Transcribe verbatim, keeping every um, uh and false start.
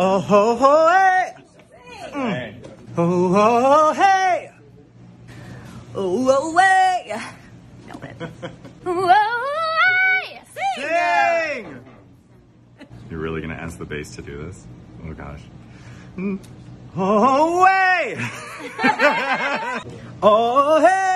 Oh ho ho hey. Mm. Oh ho ho hey. Oh oh hey. Nailed it. Oh oh hey. Sing. Sing. You're really gonna ask the bass to do this? Oh gosh. Oh hey. Oh hey.